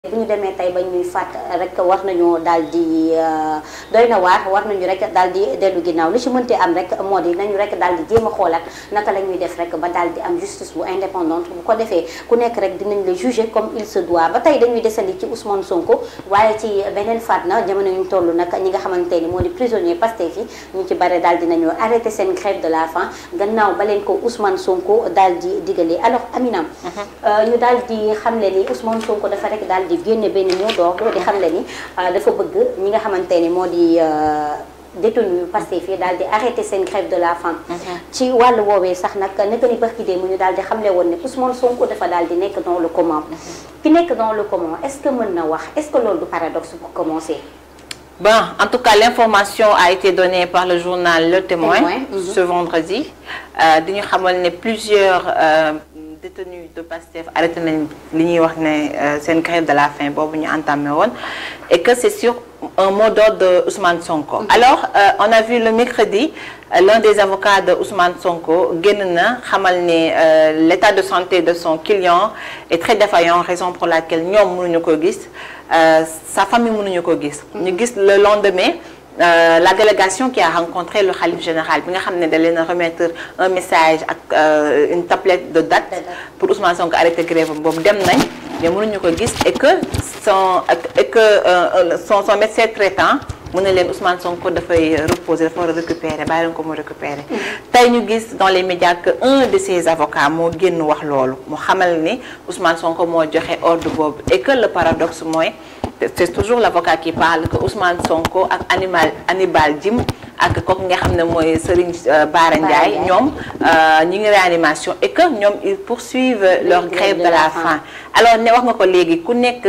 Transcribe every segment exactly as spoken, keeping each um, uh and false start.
bu ñu demee tey ba ñuy fàtt rek war nañoo daal di doy na waar war nañu rek daal di dellu ginnaaw li ci mënti am rek moo di nañu rek daal di jéem a xoolaat naka la ñuy def rek ba daal di am justice bu indépendante bu ko defee ku nekk rek dinañ la juger comme il se doit. ba tey dañuy desandi ci Ousmane Sonko waaye ci beneen faat na jamono yuñ toll nag ñi nga xamante ni moo di prisonnier Pastef yi ñu ci bare daal dinañu arrêté seen grève de la faim gannaaw ba leen ko Ousmane Sonko daal di digalee. alors Amina ñu daal di xamle ni Ousmane Sonko dafa rek daal di génne benn mot d'ordre di xamle ni dafa bëgg ñi nga xamante ni moo di détenu Pastef yi daal di arrêté seen grève de la faim. ci wàllu woowee sax nag naka ni barki dee mu ñu daal di xamle woon ne Ousmane Sonko dafa daal di nekk dans le coma. ki nekk dans le coma est-ce que mën na wax est-ce que loolu du paradoxe pour commencer. Bon, en tout cas, l'information a été donnée par le journal Le Témoin, Témoin. Mm-hmm. ce vendredi. Euh, nous avons plusieurs euh, détenus de Pastef arrêté une grève de la faim et que c'est sur un mot d'ordre de Ousmane Sonko. Mm-hmm. Alors, euh, on a vu le mercredi, euh, l'un des avocats de Ousmane Sonko, Guénena, euh, l'état de santé de son client est très défaillant, raison pour laquelle nous avons Euh, sa famille mënuñu ko gis. ñu gis le lendemain euh, la délégation qui a rencontré le khalife général bi nga xam ne da leen a remettre un message ak euh, une tablette de date pour Ousmane Sonko arrêter grève boobu dem nañ mais mënuñu ko gis et que son et que euh, son son médecin traitant mu ne leen Ousmane Sonko dafay reposer dafa war a récupérer bàyyi leen ko mu récupérer. tey ñu gis dans les médias que un de ses avocats moo génn wax loolu mu xamal ni Ousmane Sonko moo joxe ordre boobu et que le paradoxe mooy c'est toujours l'avocat qui parle que Ousmane Sonko ak animal Hannibal Djim ak kooku nga xam ne mooy Serigne Bara Ndiaye ñoom ñi ngi réanimation et que ñoom ils poursuivent leur grève de la faim. alors ne wax nga ko léegi ku nekk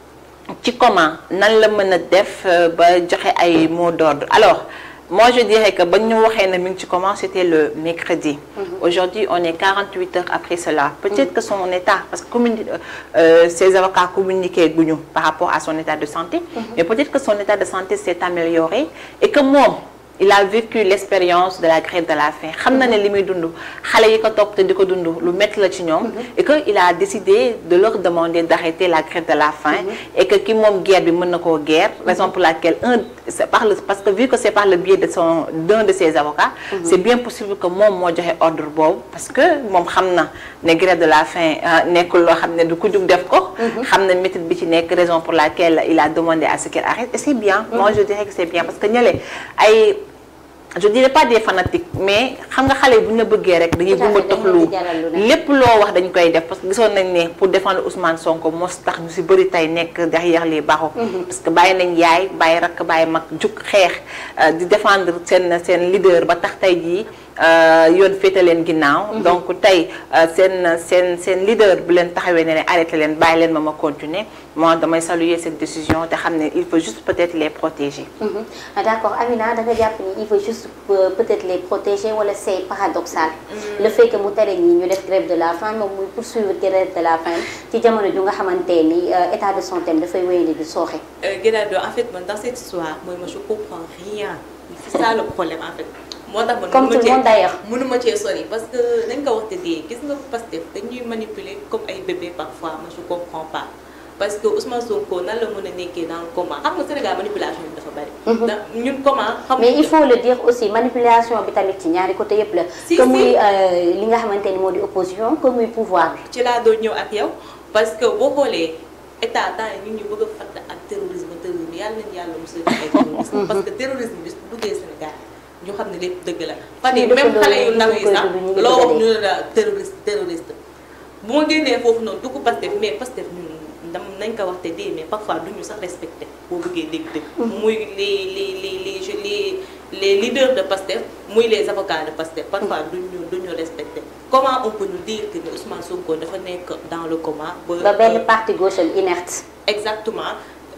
ci comment nan la mën a def ba joxe ay mots d'ordre. alors moi je dirais que ba ñu waxee ne mi ngi ci comment c'était le mercredi. Mm-hmm. Aujourd'hui on est quarante-huit heures après cela. Peut-être mm-hmm. que son état parce que communi euh, ses avocats communiquaient guñu par rapport à son état de santé. Mm-hmm. mais peut-être que son état de santé s'est amélioré et que moom il a vécu l'expérience de la grève de la faim xam na ne li muy dund xale yi ko topp te di ko dund lu métti la ci ñoom et que il a décidé de leur demander d'arrêter la grève de la faim et que ki moom guerre bi mën na koo guerre raison pour laquelle un c'est par le parce que vu que c'est par le biais de son d'un de ses avocats c'est bien possible que moom moo joxe ordre boobu parce que moom xam na ne grève de la faim nekkul loo xam ne du ko jug def ko xam na métit bi ci nekk raison pour laquelle il a demandé à ce qu'elle arrête et c'est bien moi je dirais que c'est bien parce que ñële ay je dirais pas des fanatiques mais xam nga xale bu ñu la bëggee rek dañuy bëgg a toxlu lépp loo wax dañ koy def parce que gisoon nañ ne pour défendre Ousmane Sonko moo tax ñu si bëri tey nekk derrière les barreaux. parce que bàyyi nañ yaay bàyyi rakk bàyyi mag jug xeex di défendre seen seen leader ba tax tey jii yoon féete leen ginnaaw. donc tey seen seen seen leader bu leen taxawee ne ne arrêté leen bàyyi leen ma ma continuer moi damay saluer cette décision te xam ne il faut juste peut-être les protéger. d'accord Amina da nga jàpp ni il faut juste peut-être les protéger wala c'est paradoxal. le fait que mu tere ñi ñu def grève de la faim moom muy poursuivre grève de la faim ci jamono ju nga xamante ni état de santé am dafay wéyandi di sooxe. Guédado en fait man dans cette histoire mooy moi je comprends rien c'est ça le problème en fait. moo tax man comme tout le monde d'ailleurs mënuma cee sori parce que nañ ko wax te dee gis nga Pastef dañuy manipuler comme ay bébé parfois moi je comprends pas parce que Ousmane Sonko nan la mën a nekkee dans le coma xam nga Sénégal manipulation bi dafa bari. ndax ñun comment. xam mais il faut le dire aussi manipulation bi tamit ci ñaari côté yëpp la. si que muy li nga xamante ni moo di opposition que muy pouvoir bi. ci laa doon ñëw ak yow parce que boo xoolee état temps yi ñun ñu bëgg a fàtte ak terrorisme terrorisme yàlla nañu yàlla musal ci ay terrorisme parce que terrorisme bi bu duggee Sénégal. ñu xam ne lépp dëgg la fan yi même xale yu ndaw yi sax loo wax ñu ne la terroriste terroriste bu ma génnee foofu noonu dugg Pastef mais Pastef ñun ndam nañ ko wax te dee mais parfois duñu sax respecté boo bëggee dégg dëgg muy les les les les les les leaders de Pastef muy les avocats de Pastef parfois duñu duñu respecté comment on peut nous dire que ne Ousmane Sonko dafa nekk dans le coma ba benn partie gauche inerte exactement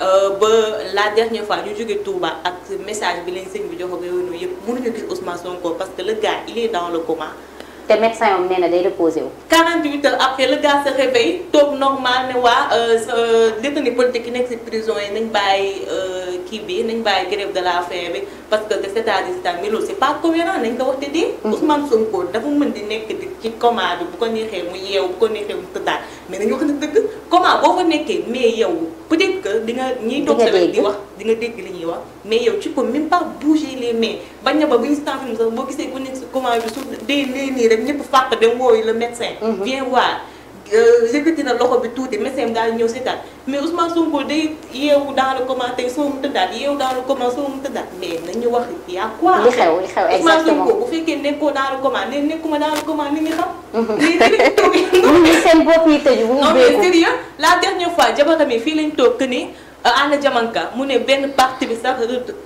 ba la dernière fois ñu jógee Touba ak message bi leen sëñ bi jox ak yooyu noonu yëpp mënuñu gis Ousmane Sonko parce que le gars il est dans le coma. te médecin yom nee na day reposé wu. quarante-huit heures après le gars se réveille toog normal ne waa détenu politique yi nekk ci prison yi nañ bàyyi kii bi nañ bàyyi grève de la faim bi parce que de c'est-à-dire mais loolu c'est pas cohérent nañ ko wax te dee Ousmane Sonko dafa mën di nekk di ci coma bi bu ko neexee mu yeew bu ko neexee mu tëddaat mais nañu wax ne dëgg coma boo fa nekkee mais yow peut-être que di nga ñiy toog sa wet di wax di nga dégg li ñuy wax mais yow tu peux même pas bouger les mains bañ na ba bu ñu temps film sax boo gisee ku nekk si coma bi su dee nee nii rek ñëpp fàq dem wooyu le médecin viens voir yëkkati na loxo bi tuuti médecin daal ñëw seetaan mais Ousmane Sonko day yeewu dans le coma tey soo mu tëddaat yeewu dans le coma soo mu tëddaat mais nañu wax y a quoi. li xew li xew exactement Ousmane Sonko bu fekkee nekkoo dans le coma ne nekkuma dans le coma ni ngi xam. léegi toog ñu seen bopp yi tëju bu non mais sérieux la dernière fois jabaram yi fii lañ toog que ni Anna Diamanka mu ne benn partie bi sax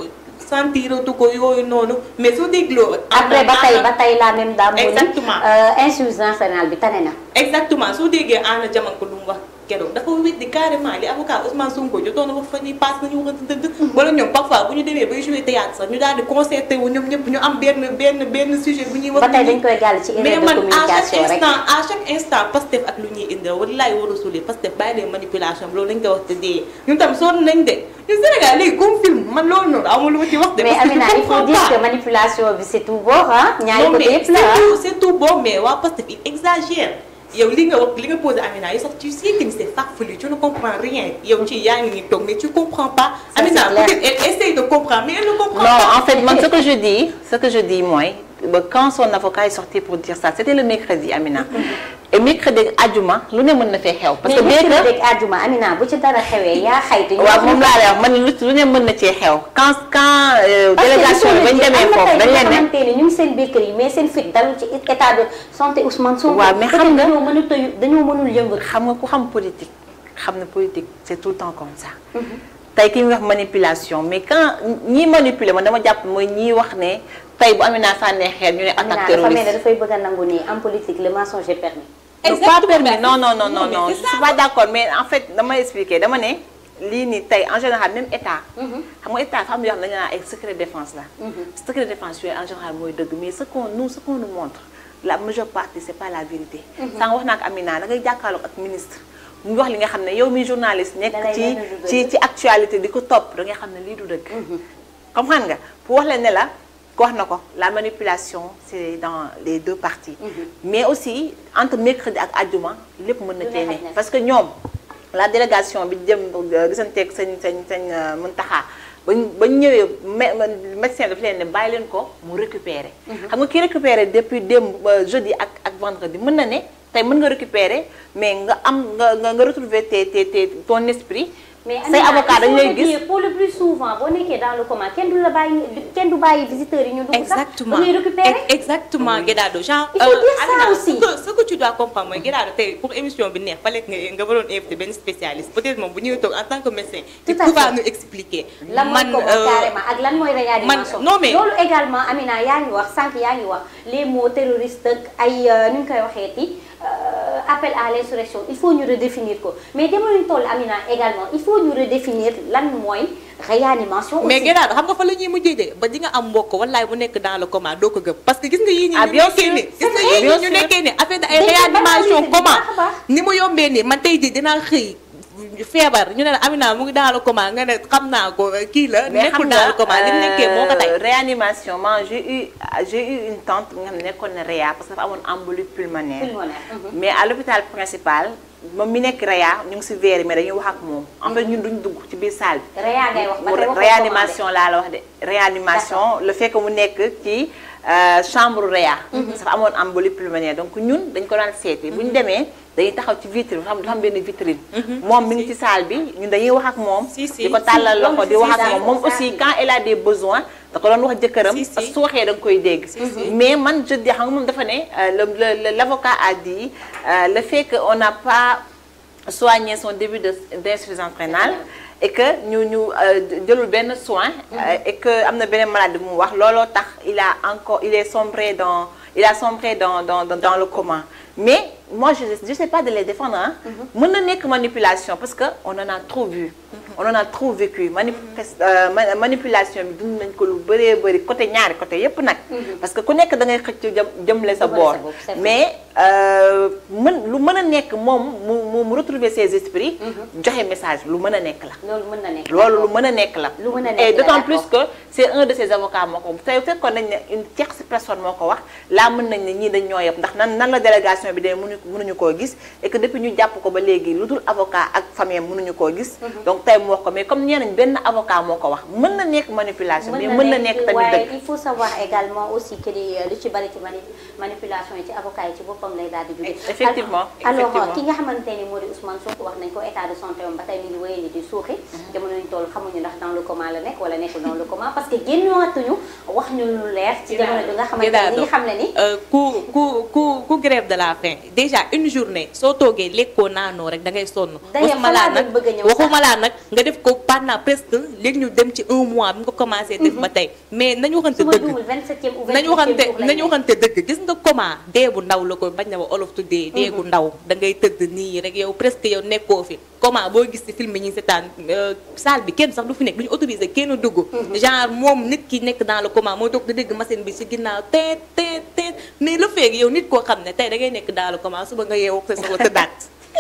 sentiratu ko yooyu noonu mais soo dégloo. après ba tey ba tey la même dame. exactement insuffisance rénale bi tane na. exactement soo déggee Anna Diamanka lu mu wax keroog dafa weddi carrément li avocat Ousmane Sonko jotoon na wax fa ni passe nañu waxante dëgg. wala ñoom parfois bu ñu demee bay jouer théâtre sax ñu daal di concerté wu ñoom ñëpp ñu am benn benn benn sujet bu ñuy wax. ba tey dañ koy gàll ci erreur de communication rek mais man à chaque instant à chaque instant Pastef ak lu ñuy indi wallaay war a suulee Pastef bàyyi leen manipulation loolu dañ koy wax te dee ñun tam sonn nañ de ñun Sénégal léegi comme film man loolu noonu amul lu ma ci wax de. mais Amina il faut dire que manipulation bi c'est tout bon ah. ñaari côté yëpp la c'est tout bon mais waa Pastef il exagère. yow li nga wax li nga posé Amina yow sax tu sais que c'est farfelu tu ne comprends rien yow ci yaa ngi ni toog mais tu comprends pas. Amina peut-être elle essaye de comprendre mais elle ne comprend non, pas. Non en fait man ce que je dis ce que je dis moi quand son avocat est sorti pour dire ça c'était le mercredi Amina. et mercredi àjjuma lu ne mën na fee xew. parce que mercredi àjjuma Amina bu ci dara xewee yaa xayti. waaw moom laa lay wax man lu ne mën na cee xew. quand quand délégation bi bañ demee foofu dañ leen ne xamante ne ñu ngi seen biir kër yi mais seen fit dalul ci état de santé Ousmane Sonko. waaw mais xam nga dañoo mënul tëyu dañoo mënul yëngu. xam nga ku xam politique xam na politique c'est tout le temps comme ça. tey ki ñuy wax manipulation mais quand ñii manipuler man dama jàpp mooy ñii wax ne tey bu Amina sànnee xeer ñu ne attaque terroriste. Amina dafa mel ne dafay bëgg a nangu ni en politique le mensonge est permis. Pas permis. Non, non, non, non, non. Je suis pas d'accord. Mais en fait, je vais expliquer. Je vais dire, en général, même l'État, l'État, il y a un secret de défense. Le secret de défense, en général, mais ce qu'on nous, ce qu'on nous montre, la majeure partie, ce n'est pas la vérité. Ça, on a Amina, on a un ministre. mu wax li nga xam ne yow mi journaliste nekk ci ci ci actualité di ko topp da nga xam ne lii du dëgg. comprendre nga pour wax leen ne la ko wax na ko la manipulation c'est dans les deux parties. mais aussi entre mercredi ak àjjuma lépp mën na cee ne parce que ñoom la délégation bi jëm gisanteeg sëñ sëñ sëñ Mountakha bañ bañ ñëwee médecin daf leen ne bàyyi leen ko mu récupérer. xam nga ki récupérer depuis démb jeudi ak ak vendredi mën na ne. tey mën nga récupérer mais nga am nga nga retrouver tes tes tes ton esprit. mais say avocat dañu lay gis pour le plus souvent boo nekkee dans le coma kenn du la bàyyi kenn du bàyyi visiteurs yi ñu dugg sax. exactement ba ñuy récupérer exactement Guédado genre. il faut dire ça aussi ce que ce que tu dois comprendre mooy Guédado tey pour émission bi neex fallait nga nga waroon invité benn spécialiste peut-être moom bu ñuy toog en tant que médecin. tout à fait il pourra nous expliquer. lan mooy ko carrément ak lan mooy réanimation. non mais loolu également Amina yaa ngi wax sànq yaa ngi wax les mots terroristes ak ay nu ñu koy waxeeti. appel à l'insurrection il faut ñu redéfinir ko mais jamono ñu toll Amina également il faut ñu redéfinir lan mooy réanimation. mais Guédado xam nga fa la ñuy mujjee de ba di nga am mbokk wallaay bu nekk dans le coma doo ko gëm parce que gis nga yii ñi ñu nekkee ni gis nga yii ñi ñu nekkee ni affaire de ay réanimation coma ni mu yombee ni man tey jii dinaa xëy feebar ñu ne la Amina mu ngi dans le coma nga ne xam naa ko kii la nekkul dans le coma li mu nekkee moo ko tey réanimation man j'ai eu j'ai eu une tante nga xam ne nekkoon na réa parce que dafa amoon embolie pulmonaire mais à l'hôpital principal moom mi nekk réa ñu ngi si veeri mais dañuy wax ak moom en fait ñun duñ dugg ci biir salle bi réa ngay wax ba tey réanimation laa la wax de réanimation le fait que mu nekk ci chambre réa dafa amoon embolie pulmonaire donc ñun dañ ko daan seeti bu ñu demee dañuy taxaw ci vitrine dafa am dafa am benn vitrine moom mi ngi ci salle bi ñun dañuy wax ak moom di ko tàllal loxo di wax ak moom moom aussi quand elle a des besoins da ko doon wax jëkkëram parce que su waxee da nga koy dégg mais man je dis xam nga moom dafa ne le l'avocat a dit le fait que on n'a pas soigné son début de d'insuffisance rénale et que ñu ñu jëlul benn soin et que am na beneen maladie bu mu wax looloo tax il a encore il est sombré dans il a sombré dans dans dans le coma mais moi je je sais pas de les défendre ah. mën na nekk manipulation parce que on en a trop vu. on en a trop vécu mani manipulation bi dund nañ ko lu bëree bëri côté ñaari côté yépp nag. parce que ku nekk da ngay xëcc jëm jëmle sa boor. mais mën lu mën a nekk moom mu mu retrouver ses esprits. joxe message lu mën a nekk la. loolu mën na nekk loolu lu mën a nekk la. lu mën a nekk et d'autant plus que c'est un de ses avocats moo ko tey fekkoon nañ ne une tierce personne moo ko wax laa mën nañ ne ñii dañ ñoo yëpp ndax nan nan la délégation bi de mënu mënuñu koo gis et que depuis ñu jàpp ko ba léegi lu dul avocat ak famille mënuñu koo gis. donc tey mu wax ko mais comme nee nañ benn avocat moo ko wax mën na nekk manipulation. mais mën na nekk tamit dëgg waaye il faut savoir également aussi que ni lu ci bari ci manipulation yi ci avocat yi ci boppam lay daal di jóge. effectivement alors ki nga xamante ni moo di Ousmane Sonko wax nañ ko état de santé am ba tey mi ngi wéyandi di suuxi. jamono ñu toll xamuñu ndax dans le coma la nekk wala nekkul dans le coma parce que génnaatuñu wax ñu lu leer. ci jamono bi nga xamante ni ñi xam ne ni. ku ku ku ku grève de la faim déjà une journée soo toogee lekkoo naanoo rek da ngay sonn. waxuma laa nag waxuma laa nag nga def ko pendant presque léegi ñu dem ci un mois bi nga ko commencé def ba tey mais nañu waxante dëgg nañu waxante nañu waxante dëgg gis nga comment dee bu ndaw la ko bañ na wa olof tuddee dee bu ndaw da ngay tëdd nii rek yow presque yow nekkoo fi comment boo gis ci film yi ñuy seetaan salle bi kenn sax du fi nekk du ñu autorisé kenn dugg genre moom nit ki nekk dans le coma mooy toog di dégg machine bi ci ginnaaw teet teet teet mais lu feeg yow nit koo xam ne tey da ngay nekk dans le coma suba nga yeewoo sa soxla tëddaat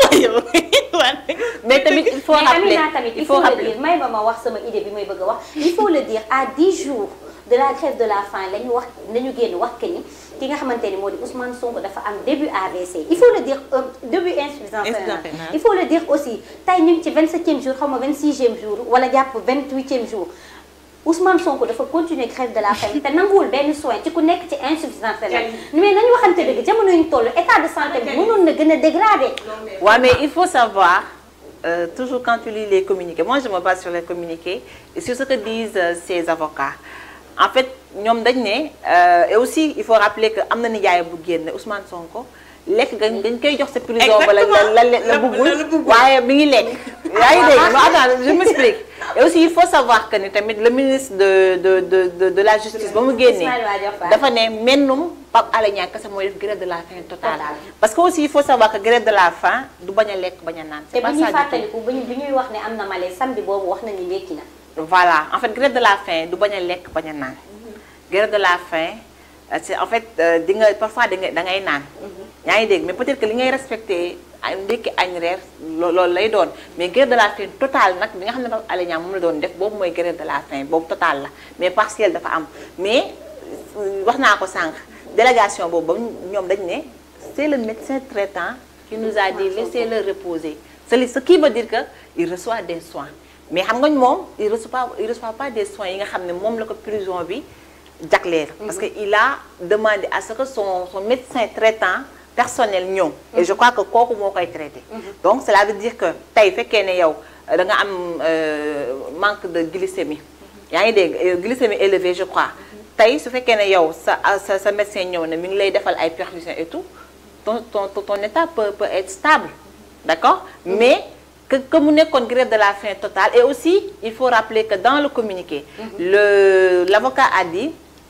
mais tamit il faut rappeler il faut le dire may ba ma wax sama idée bi may bëgg a wax il faut le dire à dix jours de la grève de la faim lañu wax nañu génn wax que ni ki nga xamante ni moo di Ousmane Sonko dafa am début A V C il faut le dire début insuffisance rénale il faut le dire aussi tey ñu ngi ci vingt-septième jour xaw ma vingt-sixième jour wala jàpp vingt-huitième jour Ousmane Sonko dafa continuer grève de la faim te nanguwul benn soin ci ku nekk ci insuffisance rénale mais nañu waxante dëgg jamono ñu toll état de santé bi mënoon na gën a dégradé. waaw mais il faut savoir euh, toujours quand tu lis les communiqués moi je me base sur les communiqués et sur ce que disent euh, ces avocats en fait ñoom dañ ne et aussi il faut rappeler que am na nijaay bu génn Ousmane Sonko lekk gañ dañ koy jox sa prison ba la la la bëggul waaye mi ngi lekk yaa ngi dégg non attends je m'explique et aussi il faut savoir que ni tamit le ministre de de de de de la justice ba mu génnee dafa ne mennum Pape Alé Niang kese mooy def grève de la faim totale parce que aussi il faut savoir que grève de la faim du bañ a lekk bañ a naan te bu ñuy fàttaliku bu ñuy wax ne am na malaise samedi boobu wax nañu lekki na voilà en fait grève de la faim du bañ a lekk bañ a naan grève de la faim c'est en fait di nga parfois da ngay da ngay naan yaa ngi dégg mais peut-être que li ngay respecté ay ndekki añ reer loolu lay doon mais grève de la faim totale nag bi nga xam ne Pape Alé Niang moom la doon def boobu mooy grève de la faim boobu totale la mais partielle dafa am mais wax naa ko sànq délégation boobu ba ñoom dañ ne c'est le médecin traitant qui nous a dit laissez-le reposer ce qui veut dire que il reçoit des soins mais xam nga moom il reçoit pas il reçoit pas des soins yi nga xam ne moom la ko prison bi jagleel parce que il a demandé à ce que son son médecin traitant personnel ñëw et je crois que kooku moo koy traité donc cela veut dire que tey fekkee ne yow da nga am manque de glycémie yaa ngi dégg glycémie élevée je crois tey su fekkee ne yow sa sa sa médecin ñëw ne mi ngi lay defal ay perfusion et tout ton ton ton état peut peut être stable d'accord mais que que mu nekkoon grève de la faim totale et aussi il faut rappeler que dans le communiqué le l'avocat a dit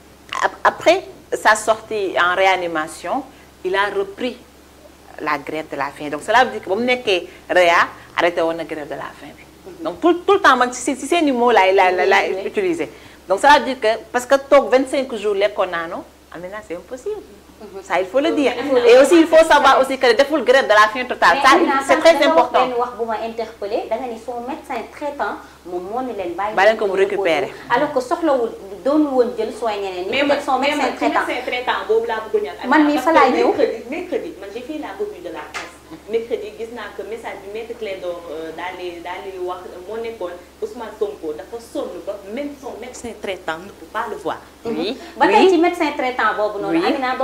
après sa sortie en réanimation il a repris la grève de la faim donc cela veut dire que ba mu nekkee réa arrêté woon na grève de la faim bi donc tout tout le temps man si si seen i mots laay la la laay utiliser donc ça veut dire que parce que toog vingt-cinq jours lekkoon naanu maintenant c'est impossible ça il faut le dire et aussi il faut savoir aussi que deful grève de la faim totale ça c'est très important benn wax bu ma interpellé da nga ni son médecin traitant moom moo ni leen bàyyi leen ko mu récupérer alors que soxlawul doonul woon jël soin ñeneen ni mais son médecin traitant boobu laa bëgg ñaan man mii fa laa ñëw mercredi man j'ai fait la revue de la presse mercredi gis naa que message bi maître Clédor daal di daal di wax moo nekkoon Ousmane Sonko dafa sonn ba même son médecin traitant ne peut pas le voir ba tey ci médecin traitant boobu noonu Amina